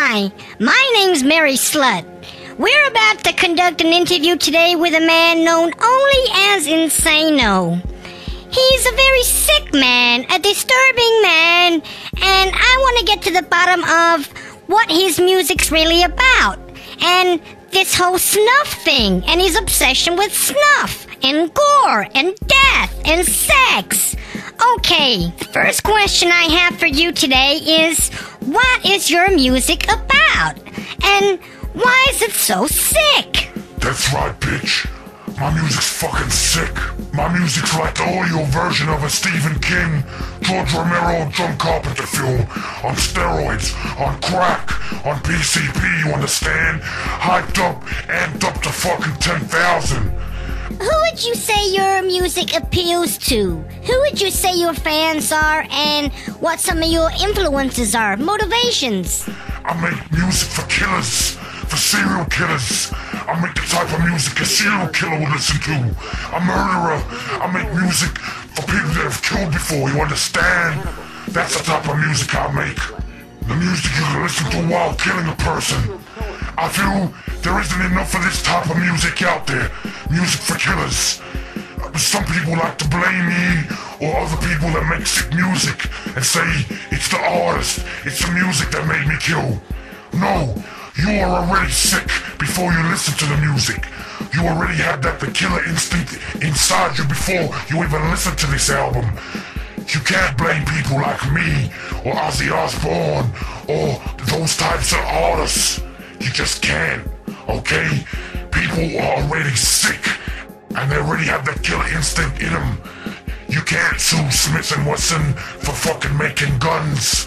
Hi, my name's Mary Slut. We're about to conduct an interview today with a man known only as Insano. He's a very sick man, a disturbing man, and I want to get to the bottom of what his music's really about, and this whole snuff thing, and his obsession with snuff, and gore, and death, and sex. Okay, the first question I have for you today is, what is your music about? And why is it so sick? That's right, bitch. My music's fucking sick. My music's like the audio version of a Stephen King, George Romero, John Carpenter film, on steroids, on crack, on PCP, you understand? Hyped up, amped up to fucking 10,000. Who would you say your music appeals to? Who would you say your fans are, and what some of your influences are, motivations? I make music for killers, for serial killers. I make the type of music a serial killer would listen to. A murderer. I make music for people that have killed before, you understand? That's the type of music I make. The music you can listen to while killing a person. I feel there isn't enough of this type of music out there. Music for killers. Some people like to blame me or other people that make sick music and say it's the artist, it's the music that made me kill. No, you are already sick before you listen to the music. You already had that the killer instinct inside you before you even listen to this album. You can't blame people like me or Ozzy Osbourne or those types of artists. You just can't, okay? People are already sick and they already have that killer instinct in them. You can't sue Smith & Wesson for fucking making guns.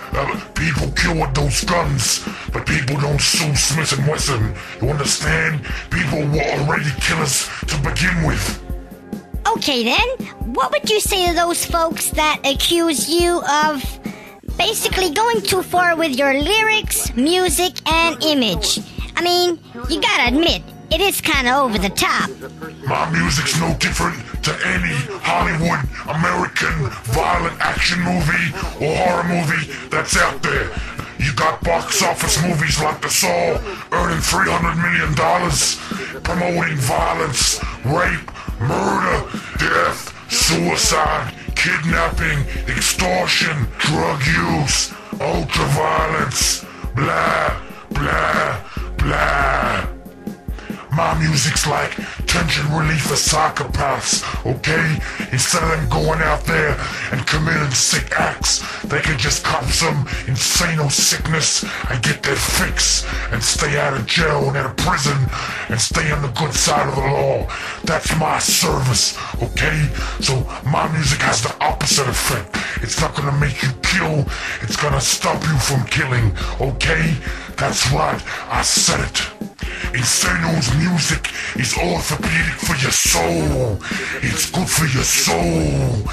People kill with those guns, but people don't sue Smith & Wesson. You understand? People were already killers to begin with. Okay then, what would you say to those folks that accuse you of basically going too far with your lyrics, music, and image? I mean, you gotta admit, it is kinda over the top. My music's no different to any Hollywood, American, violent action movie or horror movie that's out there. You got box office movies like The Saw earning $300 million, promoting violence, rape, murder, death, suicide, kidnapping, extortion, drug use, ultraviolence, blah, blah, blah. My music's like tension relief for psychopaths, okay? Instead of them going out there and committing sick acts, they can just cop some insano sickness and get their fix and stay out of jail and out of prison and stay on the good side of the law. That's my service, okay? So my music has the opposite effect. It's not gonna make you kill, it's gonna stop you from killing, okay? That's right, I said it. Insano's music is orthopedic for your soul. It's good for your soul.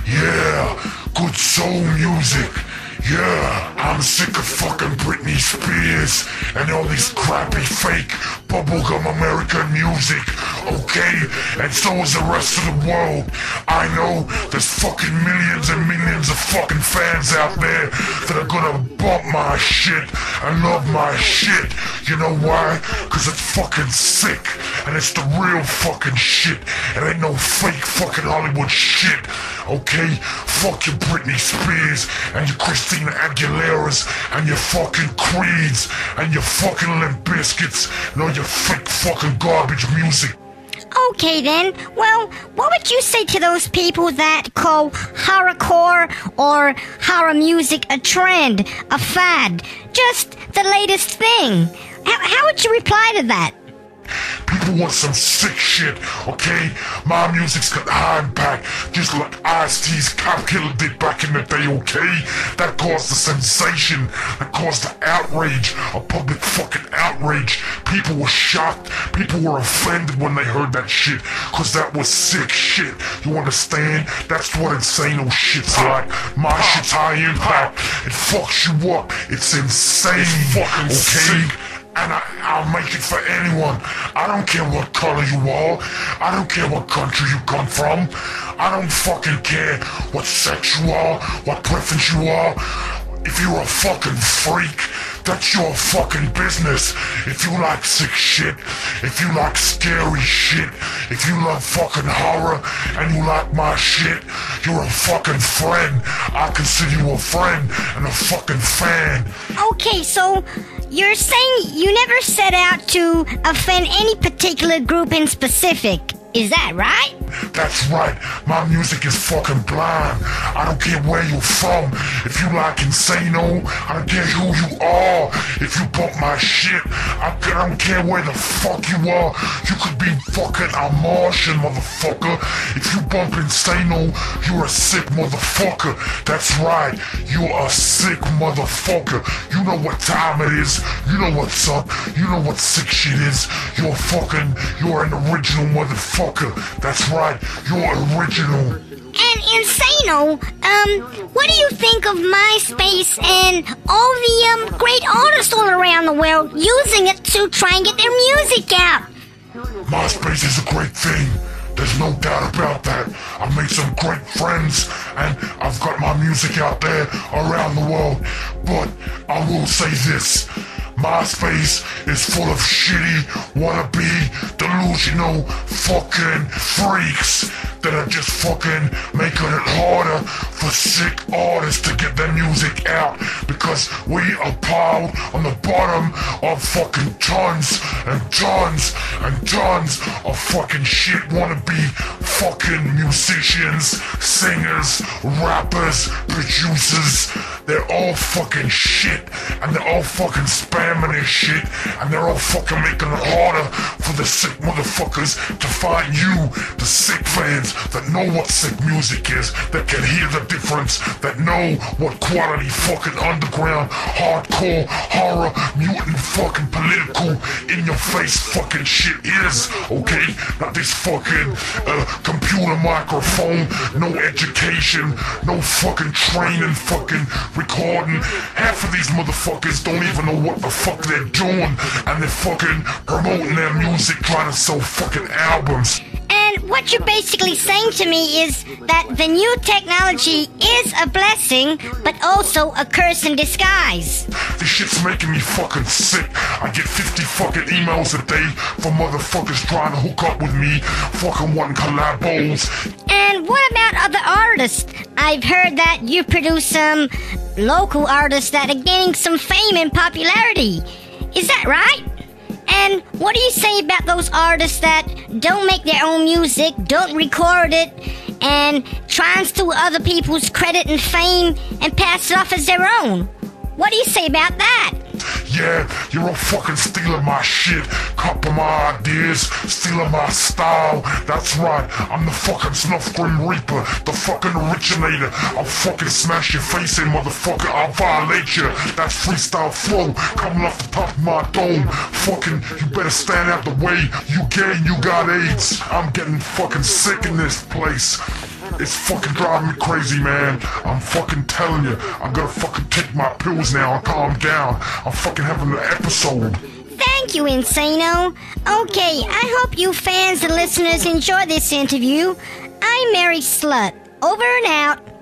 Yeah, good soul music. Yeah, I'm sick of fucking Britney Spears and all this crappy fake bubblegum American music, okay? And so is the rest of the world. I know there's fucking millions and millions of fucking fans out there that are gonna bump my shit and love my shit. You know why? Cause it's fucking sick and it's the real fucking shit. It ain't no fake fucking Hollywood shit, okay? Fuck your Britney Spears and your Christina Aguileras and your fucking Creeds and your fucking Limp Bizkits and all your fake fucking garbage music. Okay then, well, what would you say to those people that call horrorcore or horror music a trend, a fad, just the latest thing? How would you reply to that? People want some sick shit, okay? My music's got high impact, just like Ice-T's Cop Killer did back in the day, okay? That caused the sensation, that caused the outrage, a public fucking outrage. People were shocked, people were offended when they heard that shit, cause that was sick shit, you understand? That's what Insano shit's like. My shit's high impact, it fucks you up, it's insane, it's fucking sick. And I'll make it for anyone. I don't care what color you are. I don't care what country you come from. I don't fucking care what sex you are, what preference you are. If you're a fucking freak, That's your fucking business. If you like sick shit, if you like scary shit, if you love fucking horror and you like my shit, you're a fucking friend. I consider you a friend and a fucking fan. Okay, so you're saying you never set out to offend any particular group in specific. Is that right? That's right. My music is fucking blind. I don't care where you're from. If you like Insano, I don't care who you are. If you bump my shit, I don't care where the fuck you are. You could be fucking a Martian, motherfucker. If you bump Insano, you're a sick motherfucker. That's right. You're a sick motherfucker. You know what time it is. You know what's up. You know what sick shit is. You're an original motherfucker. That's right, you're original. And Insano, what do you think of MySpace and all the great artists all around the world using it to try and get their music out? MySpace is a great thing. There's no doubt about that. I've made some great friends and I've got my music out there around the world. But I will say this. MySpace is full of shitty, wannabe, delusional fucking freaks that are just fucking making it harder for sick artists to get their music out because we are piled on the bottom of fucking tons and tons and tons of fucking shit wannabe fucking musicians, singers, rappers, producers. They're all fucking shit and they're all fucking spamming this shit and they're all fucking making it harder for the sick motherfuckers to find you, the sick fans that know what sick music is, that can hear the difference, that know what quality fucking underground, hardcore, horror, mutant fucking political, in your face fucking shit is, okay? Not this fucking computer microphone, no education, no fucking training, fucking recording. Half of these motherfuckers don't even know what the fuck they're doing, and they're fucking promoting their music, trying to sell fucking albums. And what you're basically saying to me is that the new technology is a blessing, but also a curse in disguise. This shit's making me fucking sick. I get 50 fucking emails a day from motherfuckers trying to hook up with me, fucking wanting collabos. And what about other artists? I've heard that you produce some local artists that are gaining some fame and popularity. Is that right? And what do you say about those artists that don't make their own music, don't record it, and try and steal other people's credit and fame and pass it off as their own? What do you say about that? Yeah, you're all fucking stealing my shit, copying my ideas, stealing my style. That's right, I'm the fucking Snuff Grim Reaper, the fucking originator. I'll fucking smash your face in, motherfucker, I'll violate you. That's freestyle flow, coming off the top of my dome. Fucking, you better stand out the way, you gay and you got AIDS. I'm getting fucking sick in this place. It's fucking driving me crazy, man. I'm fucking telling you, I'm gonna fucking take my pills now and calm down. I'm fucking having an episode. Thank you, Insano. Okay, I hope you fans and listeners enjoy this interview. I'm Mary Slut. Over and out.